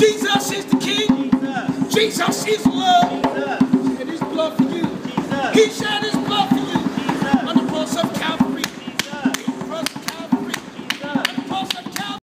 Jesus is the King. Jesus is love. And his blood for you. He shed his